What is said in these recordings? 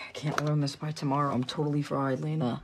I can't learn this by tomorrow. I'm totally fried, Lena.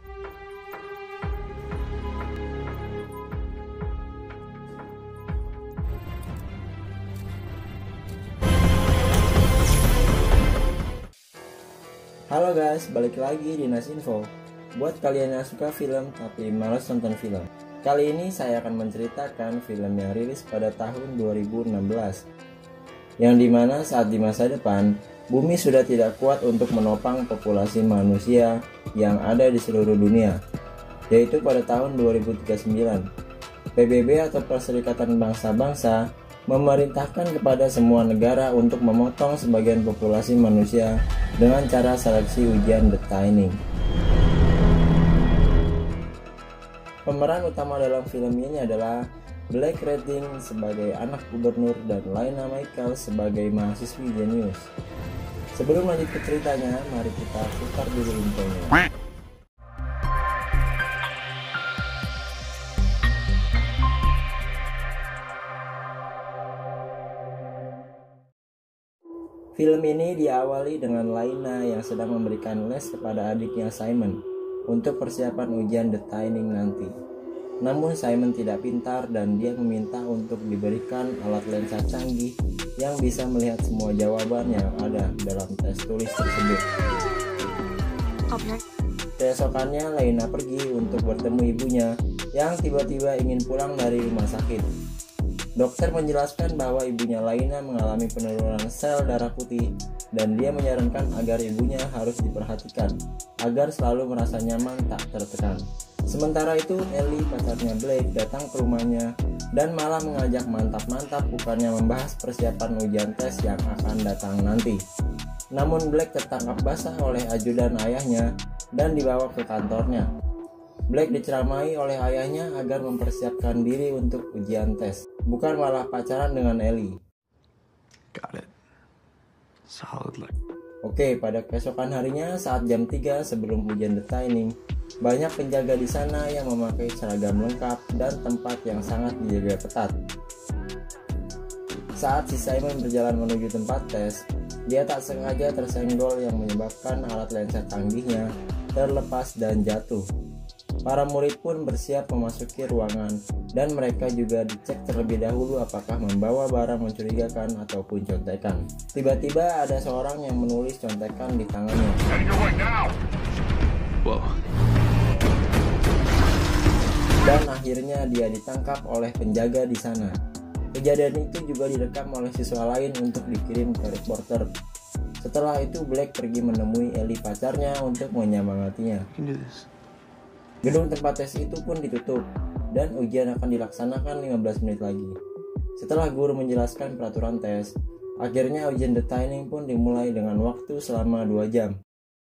Halo guys, balik lagi di Nas Info. Buat kalian yang suka film tapi malas nonton film, kali ini saya akan menceritakan film yang rilis pada tahun 2016, yang dimana saat di masa depan bumi sudah tidak kuat untuk menopang populasi manusia yang ada di seluruh dunia, yaitu pada tahun 2039. PBB atau Perserikatan Bangsa-Bangsa memerintahkan kepada semua negara untuk memotong sebagian populasi manusia dengan cara seleksi ujian The Tining. Pemeran utama dalam film ini adalah Black Redding sebagai anak gubernur dan Lina Michael sebagai mahasiswi jenius. Sebelum lanjut ke ceritanya, mari kita putar dulu intronya. Film ini diawali dengan Lina yang sedang memberikan les kepada adiknya Simon untuk persiapan ujian The Tining nanti. Namun Simon tidak pintar dan dia meminta untuk diberikan alat lensa canggih yang bisa melihat semua jawaban yang ada dalam tes tulis tersebut. Keesokannya Lina pergi untuk bertemu ibunya yang tiba-tiba ingin pulang dari rumah sakit. Dokter menjelaskan bahwa ibunya Lina mengalami penurunan sel darah putih dan dia menyarankan agar ibunya harus diperhatikan agar selalu merasa nyaman tak tertekan. Sementara itu Ellie, pacarnya Blake, datang ke rumahnya dan malah mengajak mantap-mantap bukannya membahas persiapan ujian tes yang akan datang nanti. Namun Blake tertangkap basah oleh ajudan ayahnya dan dibawa ke kantornya. Blake diceramai oleh ayahnya agar mempersiapkan diri untuk ujian tes, bukan malah pacaran dengan Ellie. Got it. Solid. Oke, pada keesokan harinya saat jam 3 sebelum ujian The Tining, banyak penjaga di sana yang memakai seragam lengkap dan tempat yang sangat dijaga ketat. Saat si Simon berjalan menuju tempat tes, dia tak sengaja tersenggol yang menyebabkan alat lensa canggihnya terlepas dan jatuh. Para murid pun bersiap memasuki ruangan dan mereka juga dicek terlebih dahulu apakah membawa barang mencurigakan ataupun contekan. Tiba-tiba ada seorang yang menulis contekan di tangannya. Dan akhirnya dia ditangkap oleh penjaga di sana. Kejadian itu juga direkam oleh siswa lain untuk dikirim ke reporter. Setelah itu Black pergi menemui Ellie pacarnya untuk menyemangatinya. Gedung tempat tes itu pun ditutup dan ujian akan dilaksanakan 15 menit lagi. Setelah guru menjelaskan peraturan tes, akhirnya ujian The Tining pun dimulai dengan waktu selama 2 jam.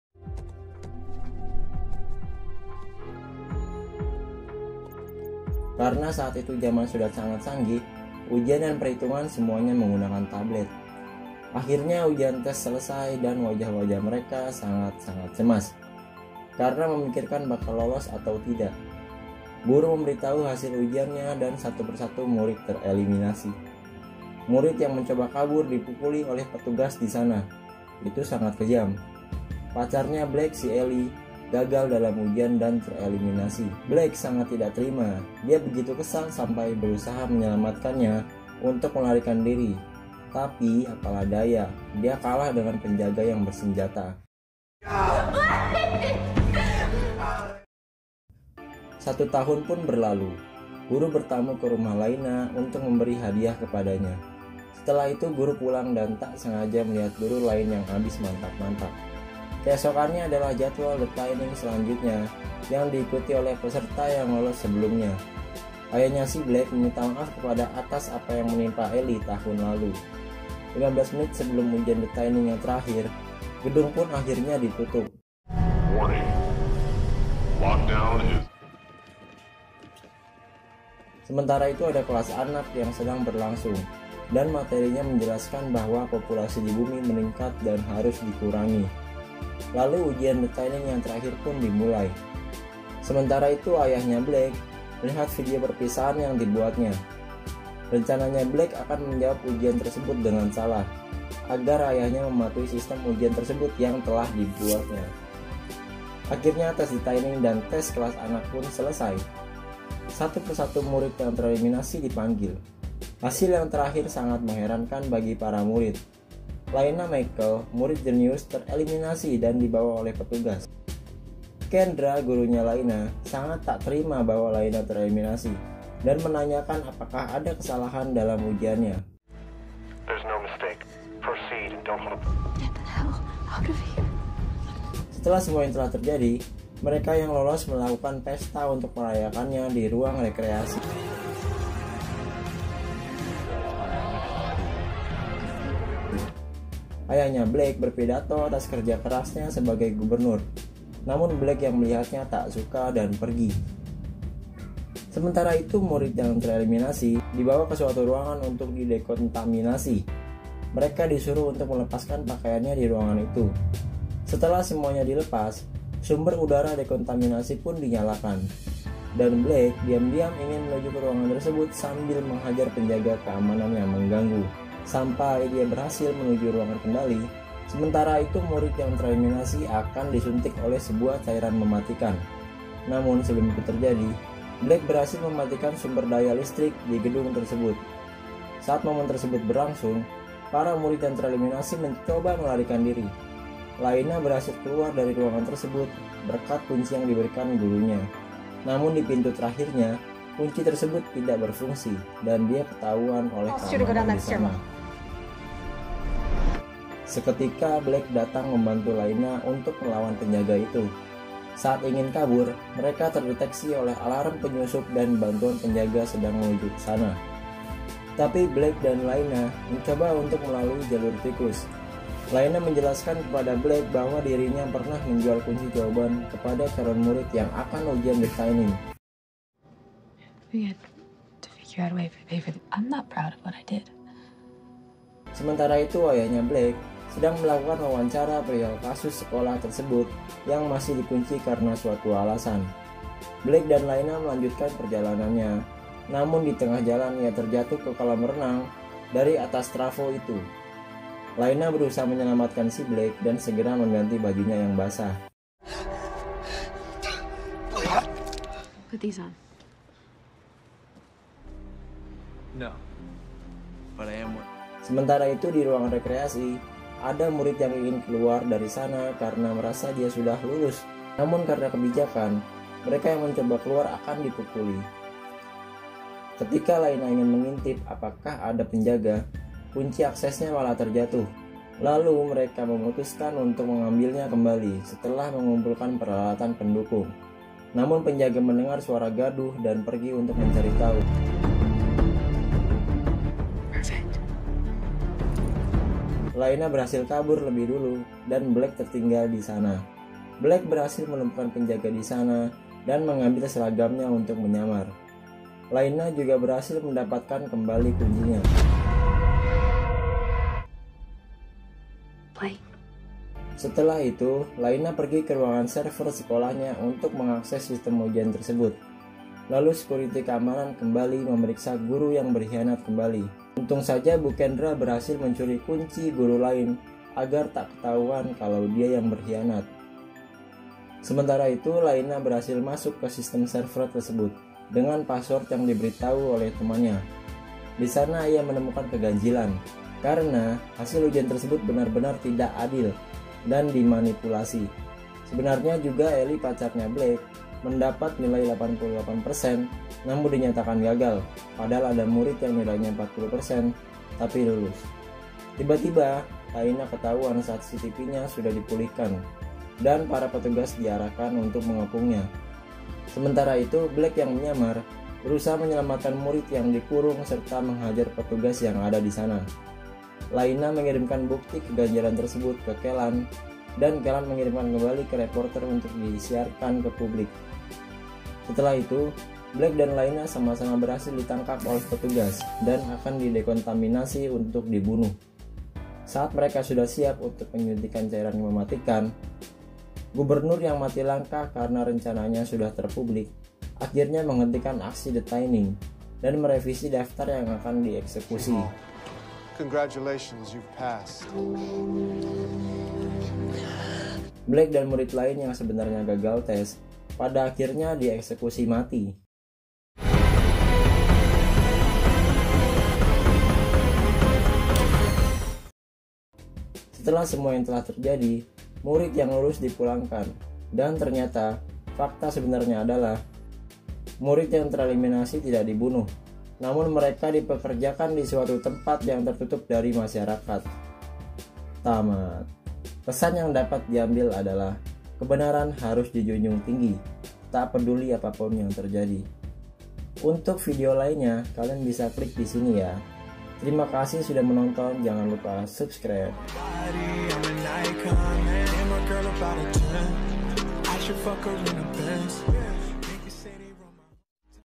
Karena saat itu zaman sudah sangat canggih, ujian dan perhitungan semuanya menggunakan tablet. Akhirnya ujian tes selesai dan wajah-wajah mereka sangat-sangat cemas karena memikirkan bakal lolos atau tidak. Guru memberitahu hasil ujiannya dan satu persatu murid tereliminasi. Murid yang mencoba kabur dipukuli oleh petugas di sana. Itu sangat kejam. Pacarnya Black, si Ellie, gagal dalam ujian dan tereliminasi. Black sangat tidak terima. Dia begitu kesal sampai berusaha menyelamatkannya untuk melarikan diri. Tapi apalah daya, dia kalah dengan penjaga yang bersenjata. 1 tahun pun berlalu. Guru bertamu ke rumah Lina untuk memberi hadiah kepadanya. Setelah itu guru pulang dan tak sengaja melihat guru lain yang habis mantap-mantap. Keesokannya adalah jadwal The Tining selanjutnya yang diikuti oleh peserta yang lolos sebelumnya. Ayahnya si Black meminta maaf kepada atas apa yang menimpa Ellie tahun lalu. 15 menit sebelum ujian The Tining yang terakhir, gedung pun akhirnya ditutup. Warning. Lockdown is... Sementara itu ada kelas anak yang sedang berlangsung dan materinya menjelaskan bahwa populasi di bumi meningkat dan harus dikurangi. Lalu ujian The Tining yang terakhir pun dimulai. Sementara itu ayahnya Black melihat video perpisahan yang dibuatnya. Rencananya Black akan menjawab ujian tersebut dengan salah. agar ayahnya mematuhi sistem ujian tersebut yang telah dibuatnya. Akhirnya tes detailing dan tes kelas anak pun selesai. Satu persatu murid yang tereliminasi dipanggil. Hasil yang terakhir sangat mengherankan bagi para murid. Laina Michael, murid jenius, tereliminasi dan dibawa oleh petugas. Kendra, gurunya Laina, sangat tak terima bahwa Laina tereliminasi dan menanyakan apakah ada kesalahan dalam ujiannya. There's no mistake. Proceed and don't hold. Get the hell out of here. Setelah semua yang telah terjadi, mereka yang lolos melakukan pesta untuk merayakannya di ruang rekreasi. Ayahnya Blake berpidato atas kerja kerasnya sebagai gubernur. Namun Blake yang melihatnya tak suka dan pergi. Sementara itu murid yang tereliminasi dibawa ke suatu ruangan untuk didekontaminasi. Mereka disuruh untuk melepaskan pakaiannya di ruangan itu. Setelah semuanya dilepas, sumber udara dekontaminasi pun dinyalakan. Dan Blake diam-diam ingin menuju ke ruangan tersebut sambil menghajar penjaga keamanan yang mengganggu. Sampai dia berhasil menuju ruangan kendali. Sementara itu murid yang tereliminasi akan disuntik oleh sebuah cairan mematikan. Namun sebelum itu terjadi, Blake berhasil mematikan sumber daya listrik di gedung tersebut. Saat momen tersebut berlangsung, para murid yang tereliminasi mencoba melarikan diri. Laina berhasil keluar dari ruangan tersebut berkat kunci yang diberikan gurunya. Namun di pintu terakhirnya, kunci tersebut tidak berfungsi dan dia ketahuan oleh keamanan di sana. Seketika Blake datang membantu Laina untuk melawan penjaga itu. Saat ingin kabur, mereka terdeteksi oleh alarm penyusup dan bantuan penjaga sedang menuju ke sana. Tapi Blake dan Laina mencoba untuk melalui jalur tikus. Laina menjelaskan kepada Blake bahwa dirinya pernah menjual kunci jawaban kepada calon murid yang akan ujian detailing. We had to figure out a way to pay for it. I'm not proud of what I did. Sementara itu ayahnya Blake sedang melakukan wawancara perihal kasus sekolah tersebut yang masih dikunci karena suatu alasan. Blake dan Laina melanjutkan perjalanannya, namun di tengah jalan ia terjatuh ke kolam renang dari atas trafo itu. Laina berusaha menyelamatkan si Blake dan segera mengganti bajunya yang basah. Put these on. No. But I am one. Sementara itu di ruang rekreasi, ada murid yang ingin keluar dari sana karena merasa dia sudah lulus. Namun karena kebijakan, mereka yang mencoba keluar akan dipukuli. Ketika Laina ingin mengintip apakah ada penjaga, kunci aksesnya malah terjatuh. Lalu mereka memutuskan untuk mengambilnya kembali setelah mengumpulkan peralatan pendukung. Namun penjaga mendengar suara gaduh dan pergi untuk mencari tahu. Laina berhasil kabur lebih dulu dan Blake tertinggal di sana. Blake berhasil menemukan penjaga di sana dan mengambil seragamnya untuk menyamar. Laina juga berhasil mendapatkan kembali kuncinya. Play. Setelah itu, Laina pergi ke ruangan server sekolahnya untuk mengakses sistem ujian tersebut. Lalu security keamanan kembali memeriksa guru yang berkhianat kembali. Untung saja Bu Kendra berhasil mencuri kunci guru lain agar tak ketahuan kalau dia yang berkhianat. Sementara itu, Laina berhasil masuk ke sistem server tersebut dengan password yang diberitahu oleh temannya. Di sana ia menemukan keganjilan karena hasil ujian tersebut benar-benar tidak adil dan dimanipulasi. Sebenarnya juga Ellie, pacarnya Blake, mendapat nilai 88%, namun dinyatakan gagal, padahal ada murid yang nilainya 40% tapi lulus. Tiba-tiba, Laina ketahuan saat CCTV-nya sudah dipulihkan dan para petugas diarahkan untuk mengepungnya. Sementara itu, Blake yang menyamar berusaha menyelamatkan murid yang dikurung serta menghajar petugas yang ada di sana. Laina mengirimkan bukti keganjilan tersebut ke Kellan dan Kellan mengirimkan kembali ke reporter untuk disiarkan ke publik. Setelah itu, Blake dan Laina sama-sama berhasil ditangkap oleh petugas dan akan didekontaminasi untuk dibunuh. Saat mereka sudah siap untuk penyuntikan cairan yang mematikan, gubernur yang mati langkah karena rencananya sudah terpublik akhirnya menghentikan aksi detaining dan merevisi daftar yang akan dieksekusi. Congratulations, you've passed. Black dan murid lain yang sebenarnya gagal tes pada akhirnya dieksekusi mati. Setelah semua yang telah terjadi, murid yang lulus dipulangkan, dan ternyata fakta sebenarnya adalah murid yang tereliminasi tidak dibunuh, namun mereka dipekerjakan di suatu tempat yang tertutup dari masyarakat. Tamat. Pesan yang dapat diambil adalah kebenaran harus dijunjung tinggi, tak peduli apapun yang terjadi. Untuk video lainnya, kalian bisa klik di sini ya. Terima kasih sudah menonton, jangan lupa subscribe. I should fuck her in a Benz.